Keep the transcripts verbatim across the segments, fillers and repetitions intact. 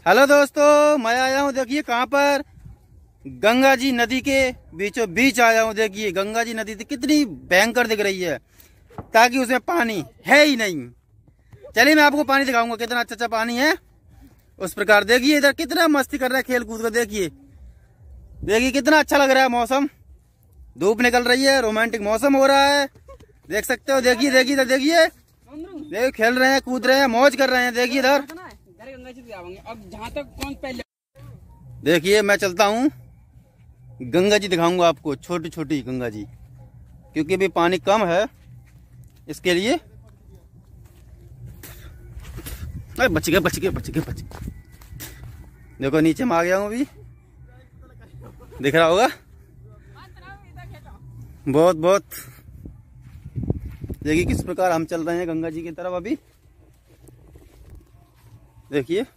Hello दोस्तों, मैं आया हूँ देखिए कहाँ पर, गंगा जी नदी के बीचों बीच आया हूँ। देखिए गंगा जी नदी कितनी भयंकर दिख रही है, ताकि उसमें पानी है ही नहीं। चलिए मैं आपको पानी दिखाऊंगा, कितना अच्छा अच्छा पानी है उस प्रकार। देखिए इधर कितना मस्ती कर रहा है खेल कूद कर। देखिए देखिए कितना अच्छा लग रहा है मौसम, धूप निकल रही है, रोमांटिक मौसम हो रहा है, देख सकते हो। देखिए देखिए इधर देखिए, देखिए खेल रहे हैं, कूद रहे हैं, मौज कर रहे हैं। देखिए इधर अब जहाँ तक कौन पहले। देखिए मैं चलता हूँ, गंगा जी दिखाऊंगा आपको, छोटी छोटी गंगा जी, क्योंकि अभी पानी कम है इसके लिए। अरे बच गए बच गए बच गए बच गए। देखो नीचे में आ गया हूँ, अभी दिख रहा होगा। बहुत बहुत देखिए किस प्रकार हम चल रहे हैं गंगा जी की तरफ। अभी देखिए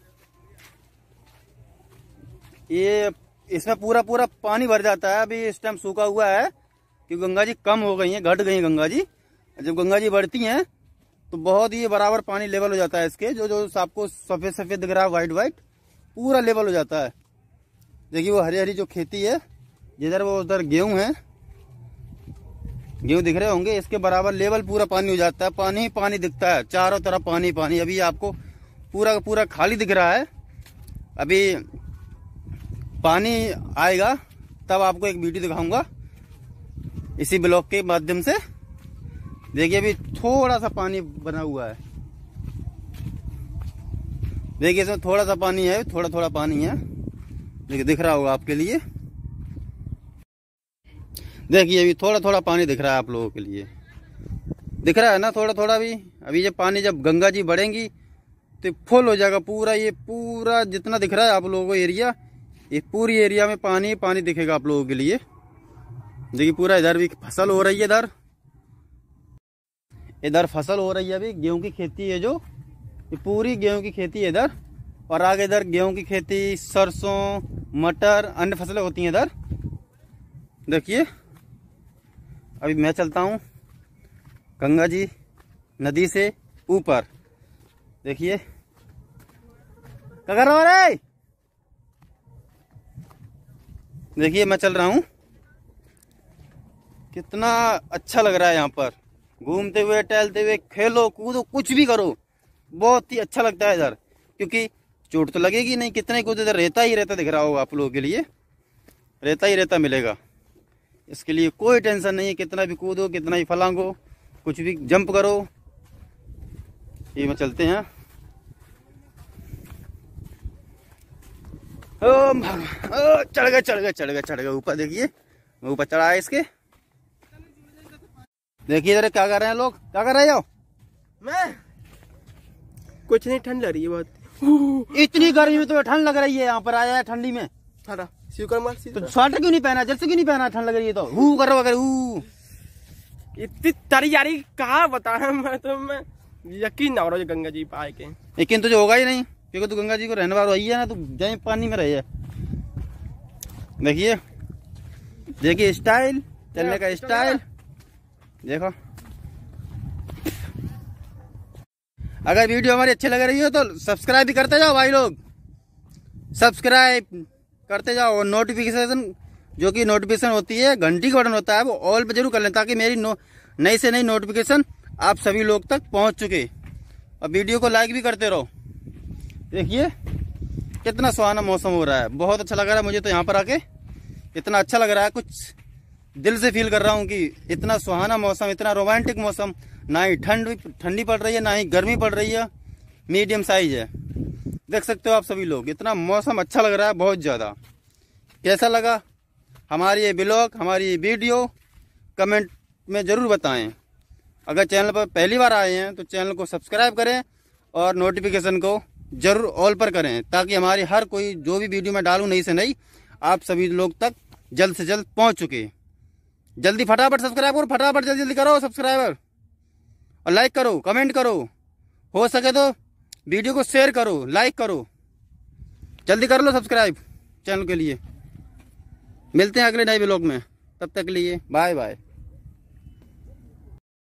ये इसमें पूरा पूरा पानी भर जाता है। अभी इस टाइम सूखा हुआ है क्योंकि गंगा जी कम हो गई हैं, घट गई हैं गंगा जी। जब गंगा जी बढ़ती हैं तो बहुत ही बराबर पानी लेवल हो जाता है इसके। जो जो आपको सफेद सफेद दिख रहा है, व्हाइट व्हाइट, पूरा लेवल हो जाता है। देखिए वो हरी हरी जो खेती है, जिधर वो उधर गेहूं है, गेहूं दिख रहे होंगे, इसके बराबर लेवल पूरा पानी हो जाता है। पानी ही पानी दिखता है, चारों तरफ पानी पानी। अभी आपको पूरा का पूरा खाली दिख रहा है, अभी पानी आएगा तब आपको एक वीडियो दिखाऊंगा इसी ब्लॉग के माध्यम से। देखिए अभी थोड़ा सा पानी बना हुआ है, देखिए इसमें थोड़ा सा पानी है, थोड़ा थोड़ा पानी है, देखिए दिख रहा होगा आपके लिए। देखिए अभी थोड़ा थोड़ा पानी दिख रहा है आप लोगों के लिए, दिख रहा है ना थोड़ा थोड़ा भी। अभी जब पानी जब गंगा जी बढ़ेंगी तो फुल हो जाएगा पूरा। ये पूरा जितना दिख रहा है आप लोगों को एरिया, ये पूरी एरिया में पानी पानी दिखेगा आप लोगों के लिए। देखिए पूरा इधर भी फसल हो रही है, इधर इधर फसल हो रही है अभी, गेहूं की खेती है जो, ये पूरी गेहूं की खेती है इधर। और आगे इधर गेहूं की खेती, सरसों, मटर, अन्य फसलें होती हैं इधर। देखिए अभी मैं चलता हूँ गंगा जी नदी से ऊपर। देखिए क्या कर रहा है, देखिए मैं चल रहा हूँ, कितना अच्छा लग रहा है यहाँ पर। घूमते हुए, टहलते हुए, खेलो कूदो, कुछ भी करो, बहुत ही अच्छा लगता है इधर। क्योंकि चोट तो लगेगी नहीं, कितना ही कूदो, इधर रहता ही रहता दिख रहा होगा आप लोगों के लिए, रहता ही रहता मिलेगा। इसके लिए कोई टेंशन नहीं है, कितना भी कूदो, कितना ही फलांगो, कुछ भी जंप करो। ये में चलते हैं, ओ चढ़ गए चढ़ गए चढ़ गए चढ़ गए ऊपर। देखिए मैं ऊपर चढ़ा है इसके। देखिए इधर क्या कर रहे हैं लोग, क्या कर रहे हो? मैं कुछ नहीं, ठंड लग रही है बहुत। इतनी गर्मी में तो ठंड लग रही है, यहाँ पर आया है ठंडी में। तो स्वेटर क्यों नहीं पहना, जल्द से क्यों नहीं पहना? ठंड लग रही है तो हू कर रहा हूँ। इतनी तरी यारी कहा बताया, मैं तो मैं यकीन ना हो रहा गंगा जी पाए के। यकीन तुझे होगा ही नहीं, क्योंकि तू गंगा जी को रहने वाला है ना, तू जहीं पानी में रही है। देखिए देखिए स्टाइल, चलने का स्टाइल देखो। अगर वीडियो हमारी अच्छी लग रही हो तो सब्सक्राइब भी करते जाओ भाई लोग, सब्सक्राइब करते जाओ। और नोटिफिकेशन, जो कि नोटिफिकेशन होती है, घंटी का बटन होता है, वो ऑल पे जरूर कर लें, ताकि मेरी नो नई से नई नोटिफिकेशन आप सभी लोग तक पहुंच चुके। और वीडियो को लाइक भी करते रहो। देखिए कितना सुहाना मौसम हो रहा है, बहुत अच्छा लग रहा है मुझे तो यहाँ पर आके। इतना अच्छा लग रहा है, कुछ दिल से फील कर रहा हूँ कि इतना सुहाना मौसम, इतना रोमांटिक मौसम। ना ही ठंड ठंडी पड़ रही है, ना ही गर्मी पड़ रही है, मीडियम साइज है। देख सकते हो आप सभी लोग, इतना मौसम अच्छा लग रहा है बहुत ज़्यादा। कैसा लगा हमारी ये ब्लॉग, हमारी ये वीडियो, कमेंट में ज़रूर बताएं। अगर चैनल पर पहली बार आए हैं तो चैनल को सब्सक्राइब करें और नोटिफिकेशन को जरूर ऑल पर करें, ताकि हमारी हर कोई जो भी वीडियो मैं डालूं नई से नई, आप सभी लोग तक जल्द से जल्द पहुंच चुके। जल्दी फटाफट सब्सक्राइब करो, फटाफट जल्दी जल्दी करो सब्सक्राइबर, और लाइक करो, कमेंट करो, हो सके तो वीडियो को शेयर करो, लाइक करो, जल्दी कर लो सब्सक्राइब चैनल के लिए। मिलते हैं अगले नए ब्लॉग में, तब तक के लिए बाय बाय।